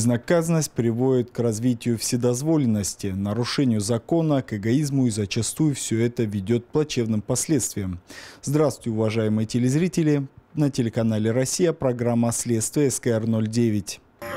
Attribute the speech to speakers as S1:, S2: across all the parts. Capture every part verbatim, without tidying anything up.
S1: Безнаказанность приводит к развитию вседозволенности, нарушению закона, к эгоизму, и зачастую все это ведет к плачевным последствиям. Здравствуйте, уважаемые телезрители! На телеканале «Россия» программа «Следствие» эс ка эр ноль девять.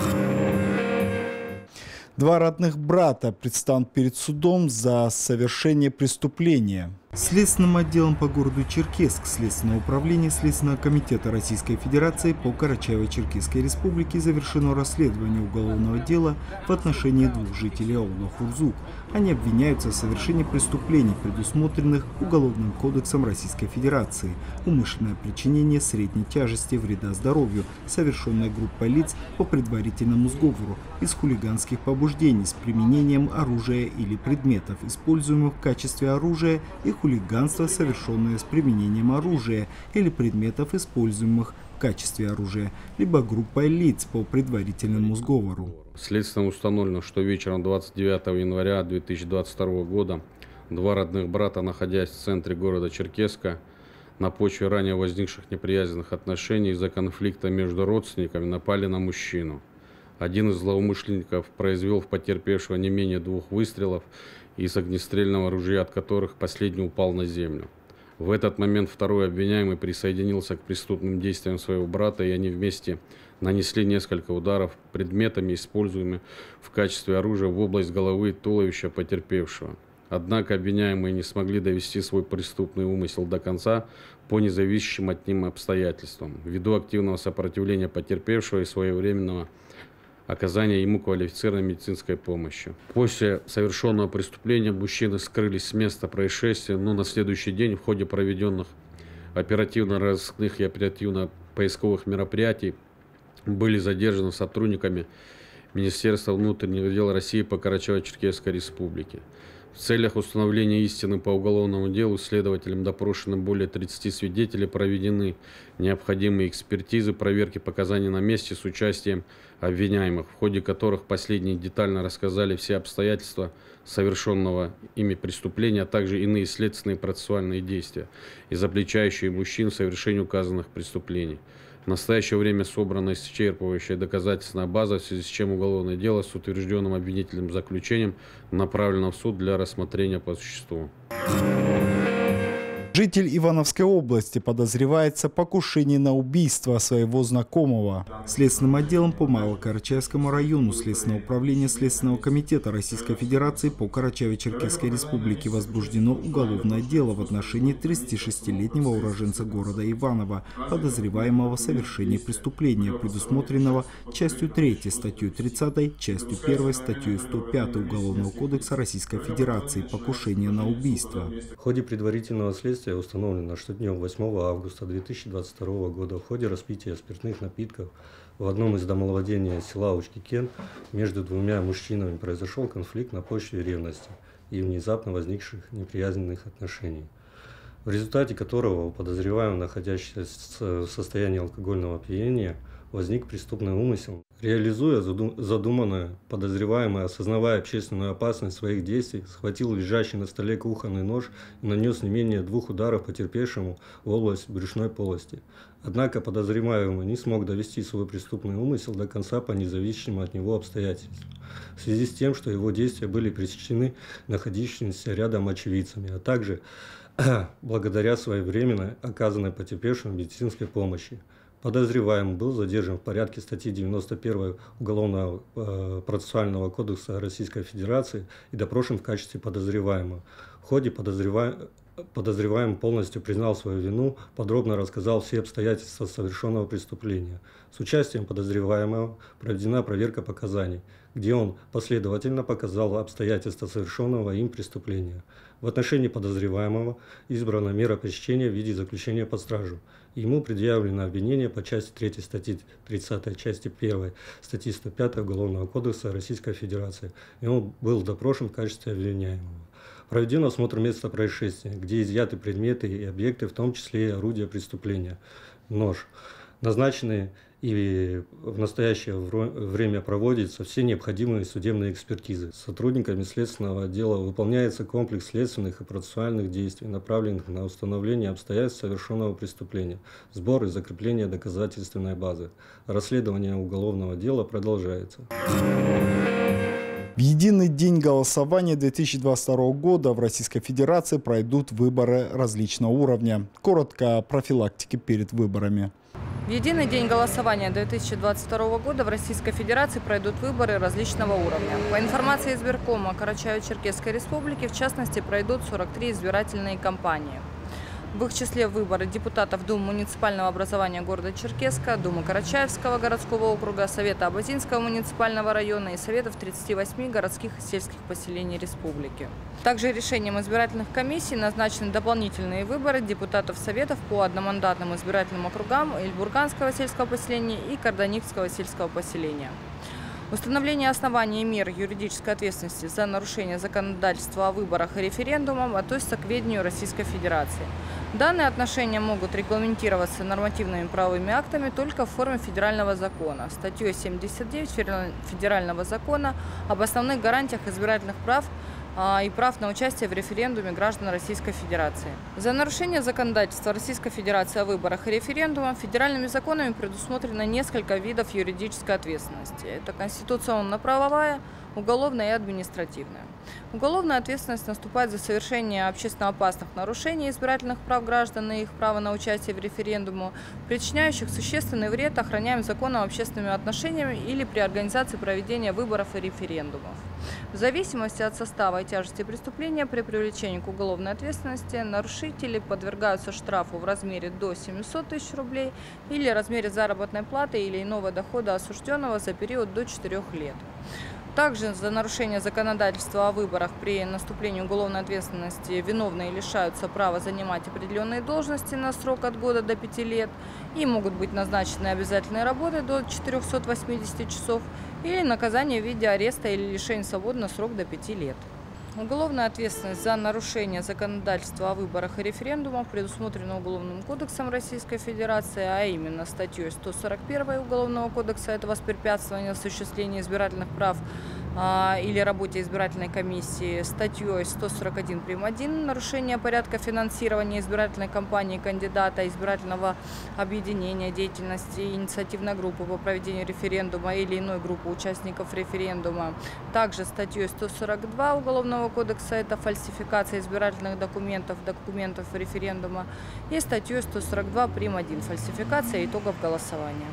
S1: Два родных брата предстанут перед судом за совершение преступления. Следственным отделом по городу Черкесск Следственного управления Следственного комитета Российской Федерации по Карачаево-Черкесской Республике завершено расследование уголовного дела в отношении двух жителей аула Хурзук. Они обвиняются в совершении преступлений, предусмотренных Уголовным кодексом Российской Федерации: умышленное причинение средней тяжести вреда здоровью, совершенное группой лиц по предварительному сговору, из хулиганских побуждений с применением оружия или предметов, используемых в качестве оружия, и хулиганство, совершенное с применением оружия или предметов, используемых в качестве оружия, либо группой лиц по предварительному сговору.
S2: Следствием установлено, что вечером двадцать девятого января две тысячи двадцать второго года два родных брата, находясь в центре города Черкесска, на почве ранее возникших неприязненных отношений из-за конфликта между родственниками, напали на мужчину. Один из злоумышленников произвел в потерпевшего не менее двух выстрелов из огнестрельного ружья, от которых последний упал на землю. В этот момент второй обвиняемый присоединился к преступным действиям своего брата, и они вместе нанесли несколько ударов предметами, используемыми в качестве оружия, в область головы и туловища потерпевшего. Однако обвиняемые не смогли довести свой преступный умысел до конца по независящим от них обстоятельствам, ввиду активного сопротивления потерпевшего и своевременного оказания ему квалифицированной медицинской помощи. После совершенного преступления мужчины скрылись с места происшествия, но на следующий день в ходе проведенных оперативно-розыскных и оперативно-поисковых мероприятий были задержаны сотрудниками Министерства внутренних дел России по Карачаево-Черкесской Республике. В целях установления истины по уголовному делу следователям допрошены более тридцати свидетелей, проведены необходимые экспертизы, проверки показаний на месте с участием обвиняемых, в ходе которых последние детально рассказали все обстоятельства совершенного ими преступления, а также иные следственные и процессуальные действия, изобличающие мужчин в совершении указанных преступлений. В настоящее время собрана исчерпывающая доказательственная база, в связи с чем уголовное дело с утвержденным обвинительным заключением направлено в суд для рассмотрения по существу.
S1: Житель Ивановской области подозревается в покушении на убийство своего знакомого. Следственным отделом по Малокарачаевскому району Следственного управления Следственного комитета Российской Федерации по Карачаево-Черкесской Республике возбуждено уголовное дело в отношении тридцатишестилетнего уроженца города Иваново, подозреваемого в совершении преступления, предусмотренного частью третьей статьей тридцатой, частью первой статьей сто пятой Уголовного кодекса Российской Федерации «Покушение на убийство».
S3: В ходе предварительного следствия установлено, что днем восьмого августа две тысячи двадцать второго года в ходе распития спиртных напитков в одном из домовладения села Учкикен между двумя мужчинами произошел конфликт на почве ревности и внезапно возникших неприязненных отношений, в результате которого у подозреваемого, находящегося в состоянии алкогольного опьянения, возник преступный умысел. Реализуя задуманное, подозреваемый, осознавая общественную опасность своих действий, схватил лежащий на столе кухонный нож и нанес не менее двух ударов потерпевшему в область брюшной полости. Однако подозреваемый не смог довести свой преступный умысел до конца по независимым от него обстоятельствам, в связи с тем, что его действия были пресечены находящимися рядом очевидцами, а также благодаря своевременно оказанной потерпевшему медицинской помощи. Подозреваемый был задержан в порядке статьи девяносто первой Уголовного э, процессуального кодекса Российской Федерации и допрошен в качестве подозреваемого. В ходе подозреваемый, подозреваемый полностью признал свою вину, подробно рассказал все обстоятельства совершенного преступления. С участием подозреваемого проведена проверка показаний, где он последовательно показал обстоятельства совершенного им преступления. В отношении подозреваемого избрана мера пресечения в виде заключения под стражу. Ему предъявлено обвинение по части третьей статьи тридцатой, части первой статьи сто пятой Уголовного кодекса Российской Федерации, и он был допрошен в качестве обвиняемого. Проведен осмотр места происшествия, где изъяты предметы и объекты, в том числе и орудия преступления, нож. Назначены И в настоящее время проводятся все необходимые судебные экспертизы. Сотрудниками следственного отдела выполняется комплекс следственных и процессуальных действий, направленных на установление обстоятельств совершенного преступления, сбор и закрепление доказательственной базы. Расследование уголовного дела продолжается.
S1: В единый день голосования две тысячи двадцать второго года в Российской Федерации пройдут выборы различного уровня. Коротко о профилактике перед выборами.
S4: В единый день голосования две тысячи двадцать второго года в Российской Федерации пройдут выборы различного уровня. По информации избиркома Карачаево-Черкесской Республики, в частности, пройдут сорок три избирательные кампании. В их числе выборы депутатов Думы муниципального образования города Черкесска, Думы Карачаевского городского округа, Совета Абазинского муниципального района и Советов тридцати восьми городских и сельских поселений республики. Также решением избирательных комиссий назначены дополнительные выборы депутатов Советов по одномандатным избирательным округам Эльбурганского сельского поселения и Карданикского сельского поселения. Установление оснований и мер юридической ответственности за нарушение законодательства о выборах и референдумах относится к ведению Российской Федерации. Данные отношения могут регламентироваться нормативными правовыми актами только в форме федерального закона, статьей семьдесят девять Федерального закона об основных гарантиях избирательных прав и прав на участие в референдуме граждан Российской Федерации. За нарушение законодательства Российской Федерации о выборах и референдумах федеральными законами предусмотрено несколько видов юридической ответственности. Это конституционно-правовая, уголовная и административная. Уголовная ответственность наступает за совершение общественно опасных нарушений избирательных прав граждан и их права на участие в референдуме, причиняющих существенный вред охраняемым законом общественными отношениями или при организации проведения выборов и референдумов. В зависимости от состава и тяжести преступления при привлечении к уголовной ответственности нарушители подвергаются штрафу в размере до семисот тысяч рублей или размере заработной платы или иного дохода осужденного за период до четырёх лет. Также за нарушение законодательства о выборах при наступлении уголовной ответственности виновные лишаются права занимать определенные должности на срок от года до пяти лет и могут быть назначены обязательные работы до четырёхсот восьмидесяти часов или наказание в виде ареста или лишения свободы на срок до пяти лет. Уголовная ответственность за нарушение законодательства о выборах и референдумах предусмотрена Уголовным кодексом Российской Федерации, а именно статьей сто сорок первой Уголовного кодекса – это воспрепятствование осуществления избирательных прав а, или работе избирательной комиссии, статьей сто сорок один прим. один нарушение порядка финансирования избирательной кампании кандидата, избирательного объединения, деятельности инициативной группы по проведению референдума или иной группы участников референдума. Также статьей сто сорок два Уголовного кодекса – это фальсификация избирательных документов, документов референдума, и статьей сто сорок два прим. один фальсификация итогов голосования.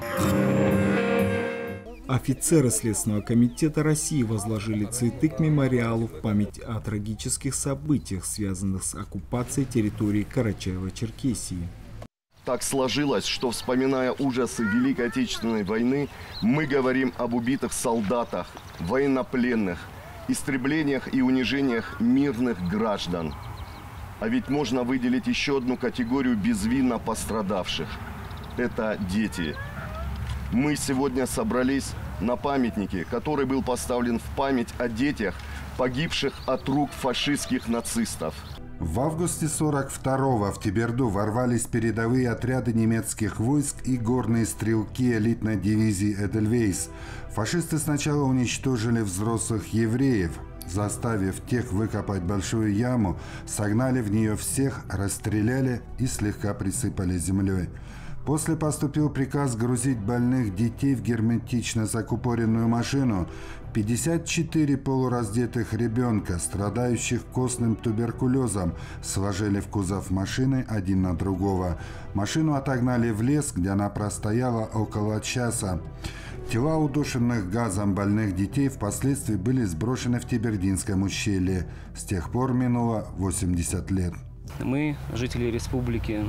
S1: Офицеры Следственного комитета России возложили цветы к мемориалу в память о трагических событиях, связанных с оккупацией территории Карачаево-Черкесии.
S5: Так сложилось, что, вспоминая ужасы Великой Отечественной войны, мы говорим об убитых солдатах, военнопленных, истреблениях и унижениях мирных граждан. А ведь можно выделить еще одну категорию безвинно пострадавших. Это дети. Мы сегодня собрались на памятнике, который был поставлен в память о детях, погибших от рук фашистских нацистов.
S6: В августе сорок второго в Теберду ворвались передовые отряды немецких войск и горные стрелки элитной дивизии «Эдельвейс». Фашисты сначала уничтожили взрослых евреев, заставив тех выкопать большую яму, согнали в нее всех, расстреляли и слегка присыпали землей. После поступил приказ грузить больных детей в герметично закупоренную машину. пятьдесят четыре полураздетых ребенка, страдающих костным туберкулезом, сложили в кузов машины один на другого. Машину отогнали в лес, где она простояла около часа. Тела удушенных газом больных детей впоследствии были сброшены в Тебердинском ущелье. С тех пор минуло восемьдесят лет.
S7: Мы, жители республики,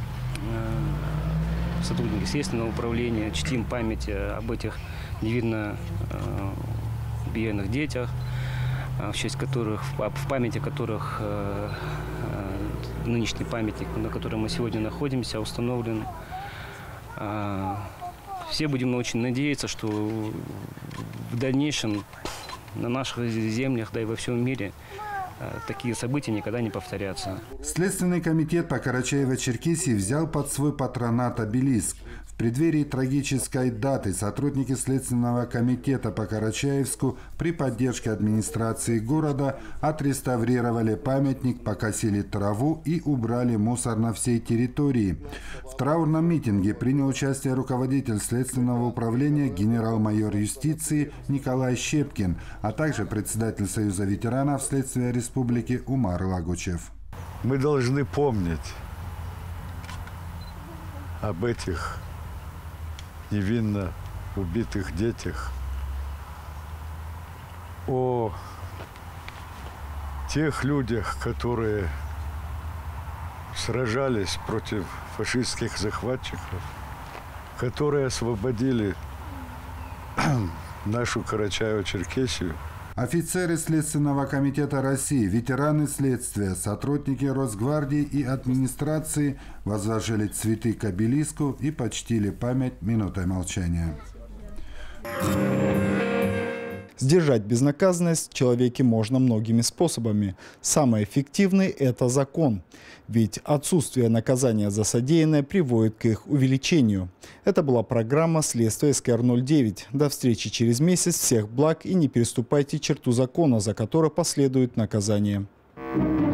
S7: сотрудники следственного управления, чтим память об этих невинно убиенных детях, в честь которых, в памяти которых нынешний памятник, на котором мы сегодня находимся, установлен. Все будем очень надеяться, что в дальнейшем на наших землях, да и во всем мире такие события никогда не повторятся.
S6: Следственный комитет по Карачаево-Черкесии взял под свой патронат обелиск. В преддверии трагической даты сотрудники Следственного комитета по Карачаевску при поддержке администрации города отреставрировали памятник, покосили траву и убрали мусор на всей территории. В траурном митинге принял участие руководитель Следственного управления генерал-майор юстиции Николай Щепкин, а также председатель Союза ветеранов Следствия Республики Умар Лагучев.
S8: Мы должны помнить об этих невинно убитых детях, о тех людях, которые сражались против фашистских захватчиков, которые освободили нашу Карачаево-Черкесию.
S6: Офицеры Следственного комитета России, ветераны следствия, сотрудники Росгвардии и администрации возложили цветы к обелиску и почтили память минутой молчания.
S1: Сдержать безнаказанность в человеке можно многими способами. Самый эффективный – это закон. Ведь отсутствие наказания за содеянное приводит к их увеличению. Это была программа «Следствие эс ка эр ноль девять». До встречи через месяц. Всех благ и не переступайте черту закона, за которой последует наказание.